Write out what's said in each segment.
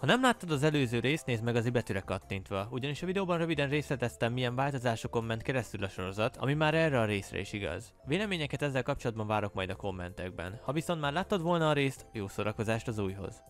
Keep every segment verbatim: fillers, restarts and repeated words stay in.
Ha nem láttad az előző részt, nézd meg az i betűre kattintva, ugyanis a videóban röviden részleteztem, milyen változásokon ment keresztül a sorozat, ami már erre a részre is igaz. Véleményeket ezzel kapcsolatban várok majd a kommentekben. Ha viszont már láttad volna a részt, jó szórakozást az újhoz!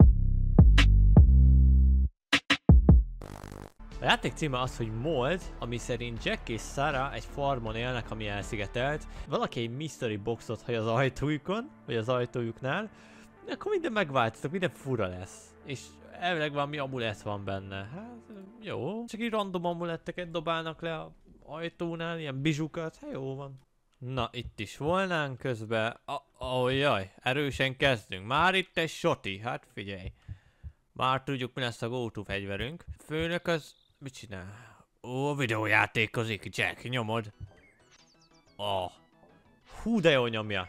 A játék címe az, hogy Mold, ami szerint Jack és Sarah egy farmon élnek, ami elszigetelt. Valaki egy mystery boxot hagy az ajtójukon, vagy az ajtójuknál, akkor minden megváltozik, minden fura lesz. És elvileg valami amulett van benne. Hát jó, csak így random amuletteket dobálnak le az ajtónál, ilyen bizsukat, hát jó van. Na, itt is volnánk közben. Ó, oh, jaj, erősen kezdünk. Már itt egy shoti, hát figyelj. Már tudjuk, mi lesz a go-to fegyverünk. Főnök az... mit csinál? Ó, videójátékozik, Jack, nyomod. Ó. Oh. Hú, de jól nyomja.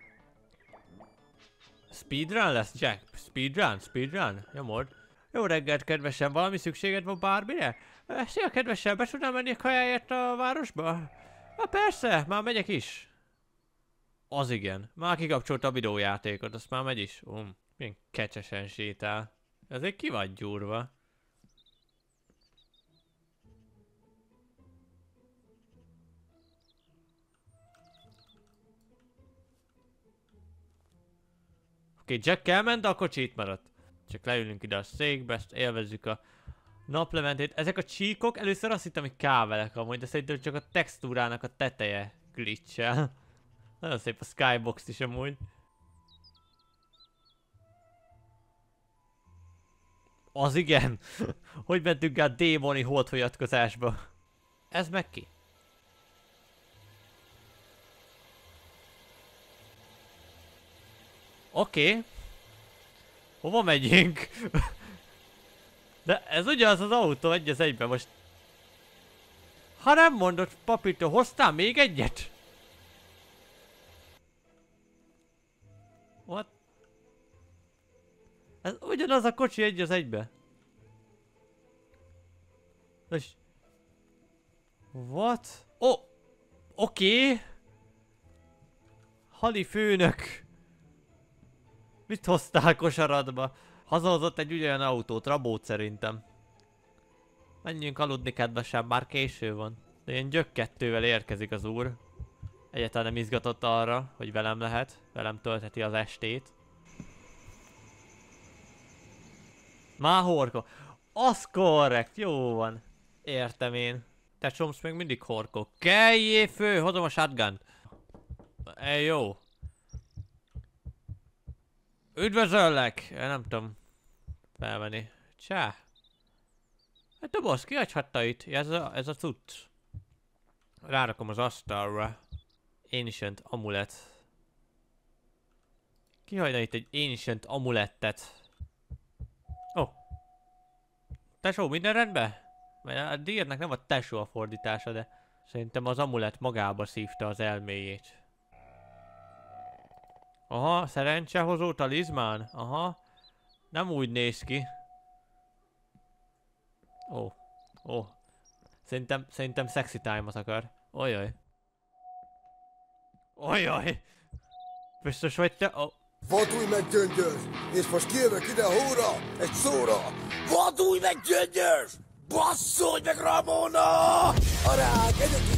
Speedrun lesz, Jack? Speedrun? Speedrun? Nyomod. Jó reggelt, kedvesem, valami szükséged van bármire? Szia, kedvesem, be tudnál menni a kajáért a városba? Na persze, már megyek is. Az igen, már kikapcsolta a videójátékot, azt már megy is. Um, milyen kecsesen sétál. Ezért ki vagy gyúrva. Oké, okay, Jack elment, de a kocsi itt maradt. Csak leülünk ide a székbe, ezt élvezzük a naplementét. Ezek a csíkok, először azt hittem, hogy kávelek amúgy, de szerintem csak a textúrának a teteje glitch-el. Nagyon szép a skybox is amúgy. Az igen! Hogy mentünk át démoni holdfolyatkozásba? Ez meg ki? Oké. Okay. Hova megyünk? De ez ugyanaz az autó egy az egyben most. Ha nem mondod, papító, hoztál még egyet? What? Ez ugyanaz a kocsi egy az egybe. És... what? Ó! Oh, oké! Okay. Hali főnök! Mit hoztál kosaradba? Hazahozott egy ugyanolyan autót, Rabót szerintem. Menjünk aludni, kedvesem, már késő van. De ilyen gyökkettővel érkezik az úr. Egyáltalán nem izgatott arra, hogy velem lehet. Velem töltheti az estét. Már horkok. Az korrekt, jó van. Értem én. Te csomsz még mindig horkok. Kelljé fő, hozom a shotgun-t. Ej, jó. Üdvözöllek! Nem tudom felvenni. Csá. Hát doboz, kihagyhatta itt. Ez a, ez a cucc. Rárakom az asztalra. Ancient amulet. Kihagyna itt egy ancient amulettet. Ó. Oh. Tesó, minden rendben? Mert a dírnek nem a tesó a fordítása, de szerintem az amulet magába szívta az elméjét. Aha, szerencsehozó talizmán? Aha. Nem úgy néz ki. Ó. Oh. Ó. Oh. Szerintem, szerintem sexy time-ot akar. Ojjaj. Ojjaj. Biztos vagy te... Oh. Vadulj meg, gyöngyös! És most kijövök ide a hóra, egy szóra! Vadulj meg, gyöngyös! Basszolj meg, Ramona! Arák, egyek!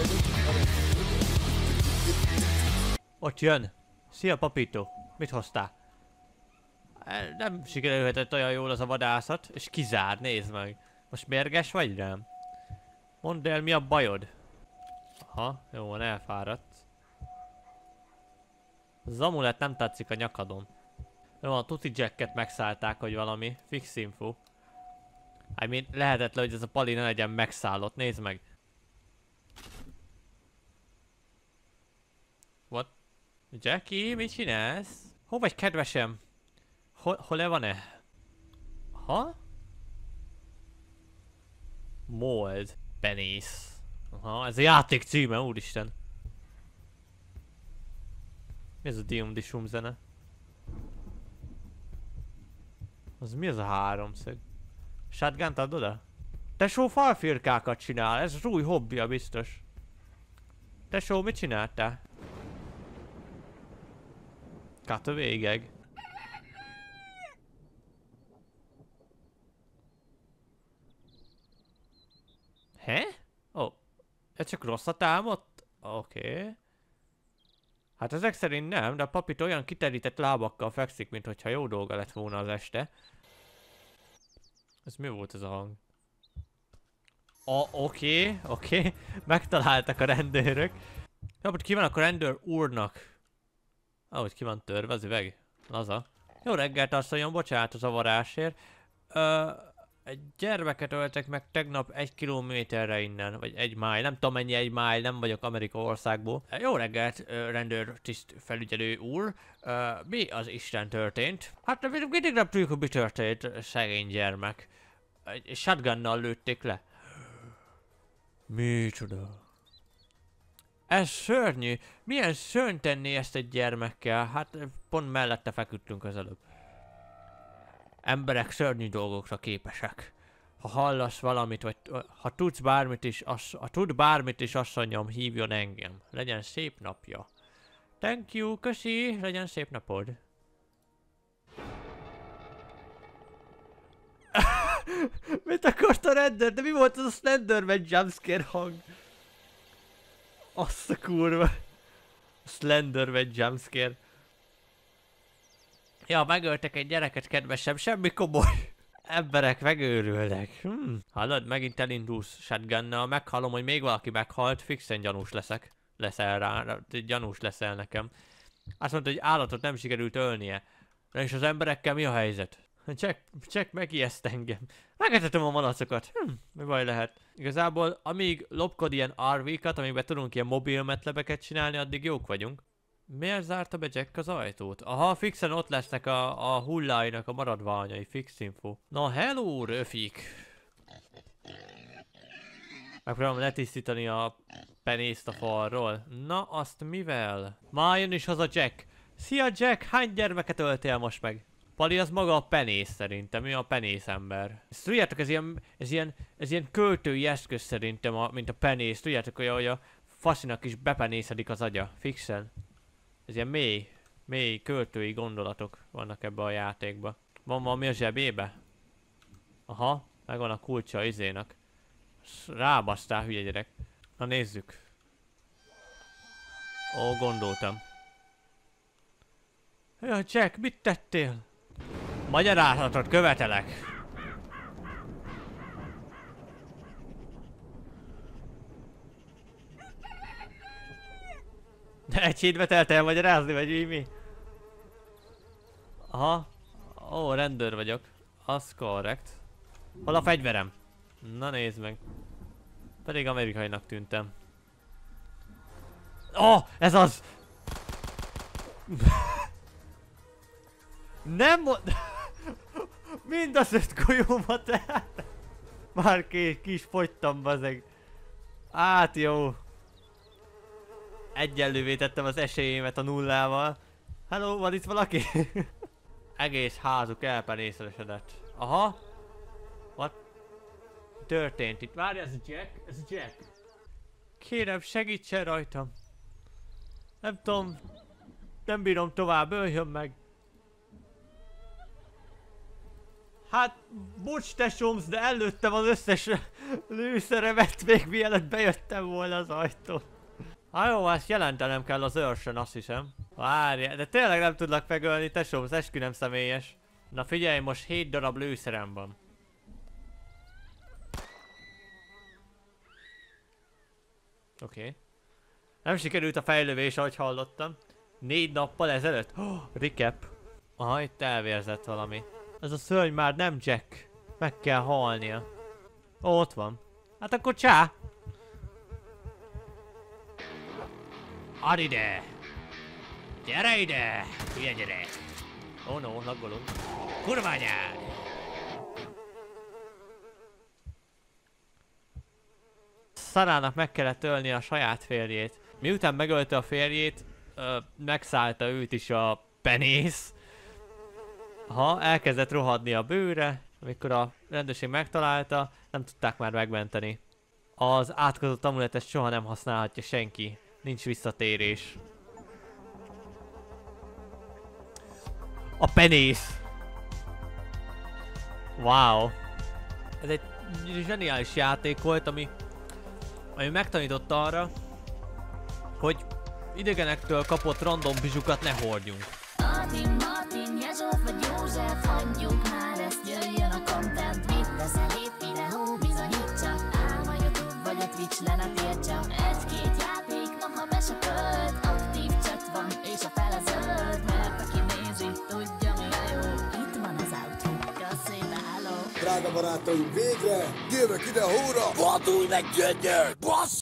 Ott jön. Szia, papító. Mit hoztál? Nem sikerülhetett olyan jól az a vadászat, és kizár, nézd meg. Most mérges vagy rám? Mondd el, mi a bajod? Aha, jó van, elfáradt. Az amulett nem tetszik a nyakadon. Jó, a tuti jacket megszállták, hogy valami. Fix info. I mean, lehetetlen, hogy ez a pali ne legyen megszállott, nézd meg. What? Jackie, mit csinálsz? Hol vagy, kedvesem? Hol, hol-e van-e? Ha? Mold. Penész. Aha, ez a játék címe, úristen. Mi ez a Dium Disum zene? Az mi az a háromszög? Shotgun-t ad oda? Tesó falfirkákat csinál, ez az új hobbija biztos. Tesó, mit csináltál? Cut a végeg. csak rosszat álmodt? Oké. Okay. Hát ezek szerint nem, de a papit olyan kiterített lábakkal fekszik, mintha jó dolga lett volna az este. Ez mi volt ez a hang? Oké, oké. Okay, okay. Megtaláltak a rendőrök. Jó, hogy ki van akkor rendőr úrnak? Ahogy ki van törve, az üveg. Laza. Jó reggelt, asszonyom, bocsánat a zavarásért. Ö, egy gyermeket öltek meg tegnap egy kilométerre innen, vagy egy máj, nem tudom mennyi egy máj, nem vagyok Amerika országból. Jó reggelt, rendőr tiszt felügyelő úr. Ö, mi az Isten történt? Hát mindig nem tudjuk, hogy mi történt, szegény gyermek. Egy shotgunnal lőtték le. Micsoda? Ez szörnyű. Milyen szörny tenni ezt egy gyermekkel? Hát pont mellette feküdtünk az előbb. Emberek szörnyű dolgokra képesek. Ha hallasz valamit, vagy ha tudsz bármit is, az, ha tud bármit is, asszonyom, hívjon engem. Legyen szép napja. Thank you, köszi, legyen szép napod. Mit akart a rendőr? De mi volt az a Slenderman jumpscare hang? Azt a kurva. Slenderman jumpscare. Ja, megöltek egy gyereket, kedvesem, semmi komoly. Emberek megőrülnek. Hm. Hallod, megint elindulsz shotgunnal, meghallom, hogy még valaki meghalt, fixen gyanús leszek. Leszel rá, gyanús leszel nekem. Azt mondta, hogy állatot nem sikerült ölnie. Na és az emberekkel mi a helyzet? Csak, csak megijeszt engem. Megetetem a malacokat. Hm, mi baj lehet? Igazából, amíg lopkod ilyen er vé-kat, amikben tudunk ilyen mobil metlebeket csinálni, addig jók vagyunk. Miért zárta be Jack az ajtót? Aha, fixen ott lesznek a, a hulláinak a maradványai, fix info. Na, hello, röfik! Megpróbálom letisztítani a penészt a falról. Na, azt mivel? Már jön is haza Jack. Szia Jack, hány gyermeket öltél most meg? Pali az maga a penész szerintem, ő a penész ember. Ezt tudjátok, ez ilyen, ez ilyen, ez ilyen költői eszköz szerintem, a, mint a penész. Tudjátok, hogy a, hogy a faszinak is bepenészedik az agya, fixen. Ez ilyen mély, mély költői gondolatok vannak ebbe a játékba. Van valami a zsebébe? Aha, megvan a kulcsa izének. Rábasztál, hülye gyerek. Na nézzük. Ó, gondoltam. Ja, Jack, mit tettél? Magyarázatot követelek. Egy hétbe telt elmagyarázni, vagy mi? Aha. Ó, rendőr vagyok. Az korrekt. Hol a fegyverem? Na nézd meg. Pedig amerikainak tűntem. Ó, oh, ez az! Nem mond... Mind az öt golyómat el... Már ki, ki is fogytam, bazeg. Hát jó. Egyenlővé tettem az esélyémet a nullával. Hello, van itt valaki? Egész házuk elpenészesedett. Aha. What? Történt itt? Várj, ez Jack? Ez Jack. Kérem, segítsen rajtam. Nem tudom. Nem bírom tovább, öljön meg. Hát, bocs tesóm, de előttem az összes lőszeremet még mielőtt bejöttem volna az ajtón. Hát jó, ezt jelentenem kell az őrsön, azt hiszem. Várj, de tényleg nem tudlak megölni, tesóm, az eskü nem személyes. Na figyelj, most hét darab lőszerem van. Oké. Okay. Nem sikerült a fejlővés, ahogy hallottam. Négy nappal ezelőtt? Oh, recap. Aha, itt elvérzett valami. Ez a szörny már nem Jack. Meg kell halnia. Ó, ott van. Hát akkor csá! Add ide! Gyere ide! Hülye gyere! Ó oh no, laggolunk. Kurványád! Szarának meg kellett ölni a saját férjét. Miután megölte a férjét, ö, megszállta őt is a penész. Aha, elkezdett rohadni a bőre, amikor a rendőrség megtalálta, nem tudták már megmenteni. Az átkozott amuletet soha nem használhatja senki, nincs visszatérés. A penész! Wow! Ez egy zseniális játék volt, ami ami megtanította arra, hogy idegenektől kapott random bizsukat ne hordjunk. Martin, Martin, Jezsóf vagy József, hagyjuk már ezt, jöjjön a content. Mit teszel itt videó, bizonyítsa. Ám a YouTube vagy a Twitch le ne tiltsa. Egy-két játék, noha be se költ. Aktív chat van, és a fele zöld. Mert aki nézi, tudja mire jó. Itt van az outro, köszönj be, hello. Drága barátaim, végre! Gyerek ide, hóra! Vadulj meg, gyönyör! Bassz!